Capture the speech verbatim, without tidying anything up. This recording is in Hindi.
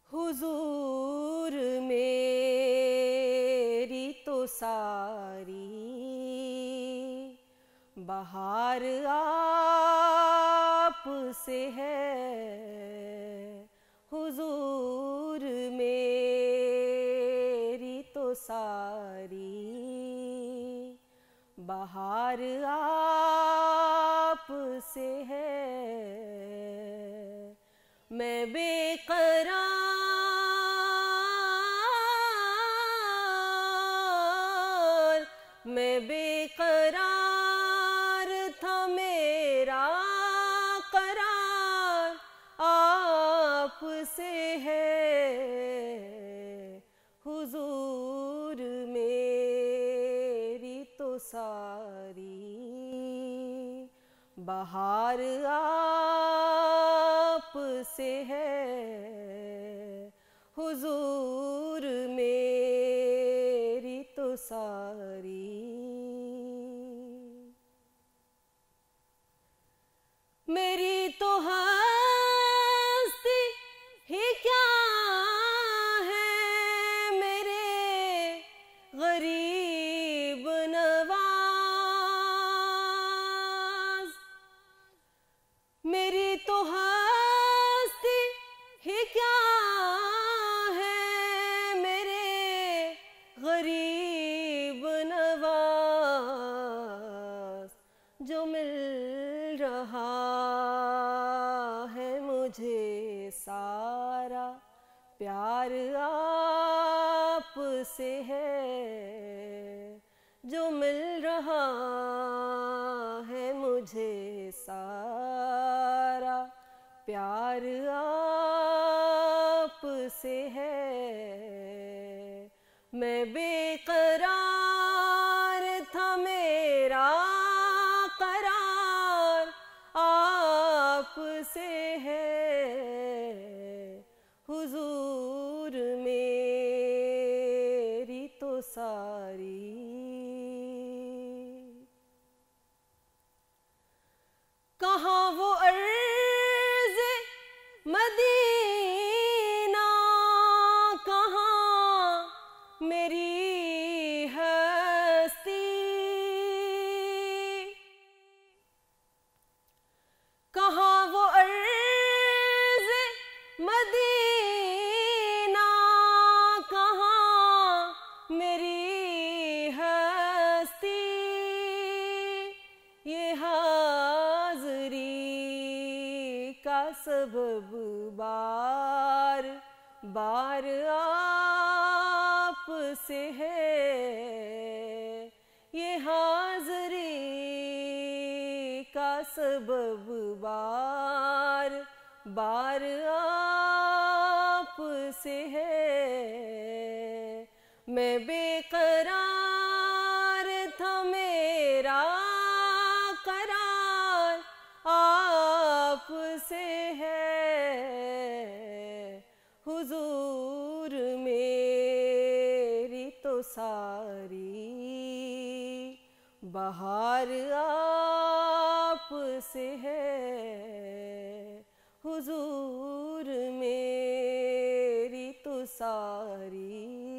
हुजूर मेरी तो सारी बहार आप से है। हुजूर मेरी तो सारी बहार आप से है। मैं बेकरार मैं बेकरार था, मेरा करार आप से है। हुजूर मेरी तो सारी बहार आप से है। हुजूर मेरी तो सारी मेरी तो हस्ती ही क्या है, मेरे गरीब नवाज। मेरी तो हस्ती ही क्या है, मेरे गरीब नवाज। जो मिल रहा है मुझे सारा प्यार आप से है। जो मिल रहा है मुझे सारा प्यार आप से है। मैं बेकरार था, मेरा करार आप से है। हुजूर मेरी तो सारी कहाँ वो अर्ज़ मदीना, कहाँ मेरी हस्ती। कहाँ वो अर्ज़ मदीना, कहाँ मेरी हस्ती। ये हाज़री का सबब बार बार आप से है। ये हाज़री का सबब बार बार आप से है। मैं बेकरार था, मेरा करार आप से है। हुजूर मेरी तो सारी बहार आप से है। हुजूर मेरी तो सारी